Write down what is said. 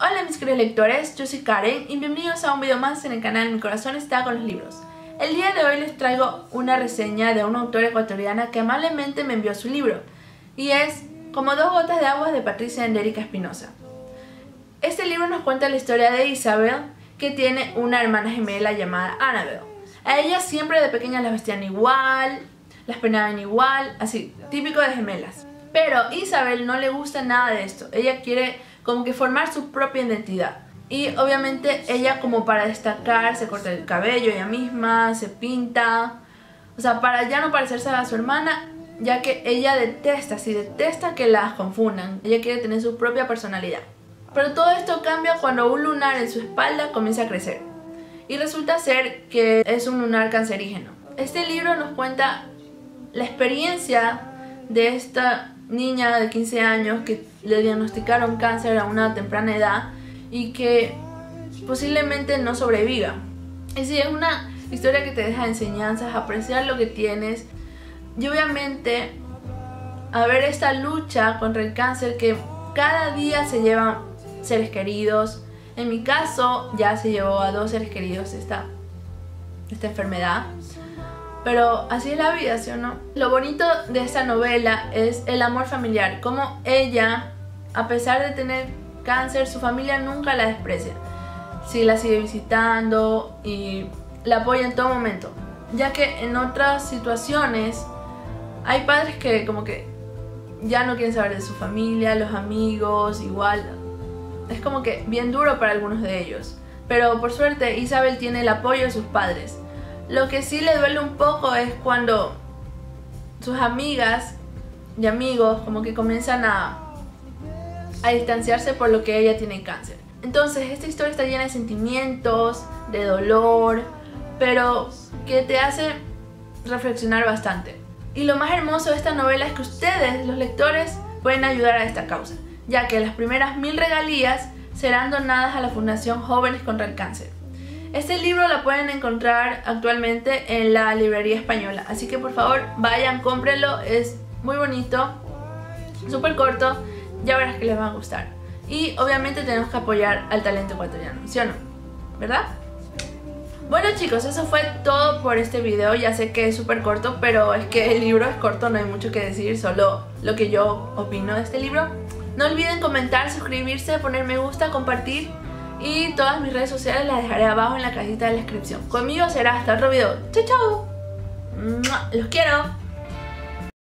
Hola mis queridos lectores, yo soy Karen y bienvenidos a un video más en el canal Mi Corazón Está con los Libros. El día de hoy les traigo una reseña de una autora ecuatoriana que amablemente me envió su libro, y es Como dos gotas de agua de Patricia Endérica Espinosa. Este libro nos cuenta la historia de Isabel, que tiene una hermana gemela llamada Annabel. A ellas siempre de pequeñas las vestían igual, las peinaban igual, así, típico de gemelas. Pero Isabel no le gusta nada de esto, ella quiere como que formar su propia identidad. Y obviamente ella, como para destacar, se corta el cabello ella misma, se pinta, o sea, para ya no parecerse a su hermana, ya que ella detesta que las confundan. Ella quiere tener su propia personalidad. Pero todo esto cambia cuando un lunar en su espalda comienza a crecer, y resulta ser que es un lunar cancerígeno. Este libro nos cuenta la experiencia de esta niña de 15 años que le diagnosticaron cáncer a una temprana edad y que posiblemente no sobreviva. Y sí, es una historia que te deja enseñanzas, apreciar lo que tienes y obviamente a ver esta lucha contra el cáncer, que cada día se llevan seres queridos. En mi caso ya se llevó a 2 seres queridos esta enfermedad. Pero así es la vida, ¿sí o no? Lo bonito de esta novela es el amor familiar, como ella, a pesar de tener cáncer, su familia nunca la desprecia. Sí, la sigue visitando y la apoya en todo momento, ya que en otras situaciones hay padres que como que ya no quieren saber de su familia, los amigos, igual. Es como que bien duro para algunos de ellos. Pero por suerte Isabel tiene el apoyo de sus padres. Lo que sí le duele un poco es cuando sus amigas y amigos como que comienzan a distanciarse por lo que ella tiene cáncer. Entonces esta historia está llena de sentimientos, de dolor, pero que te hace reflexionar bastante. Y lo más hermoso de esta novela es que ustedes, los lectores, pueden ayudar a esta causa, ya que las primeras 1000 regalías serán donadas a la Fundación Jóvenes contra el Cáncer. Este libro lo pueden encontrar actualmente en la librería española, así que por favor vayan, cómprenlo, es muy bonito, súper corto, ya verás que les va a gustar. Y obviamente tenemos que apoyar al talento ecuatoriano, ¿sí o no? ¿Verdad? Bueno chicos, eso fue todo por este video. Ya sé que es súper corto, pero es que el libro es corto, no hay mucho que decir, solo lo que yo opino de este libro. No olviden comentar, suscribirse, poner me gusta, compartir. Y todas mis redes sociales las dejaré abajo en la cajita de la descripción. Conmigo será hasta otro video. ¡Chao, chao! ¡Los quiero!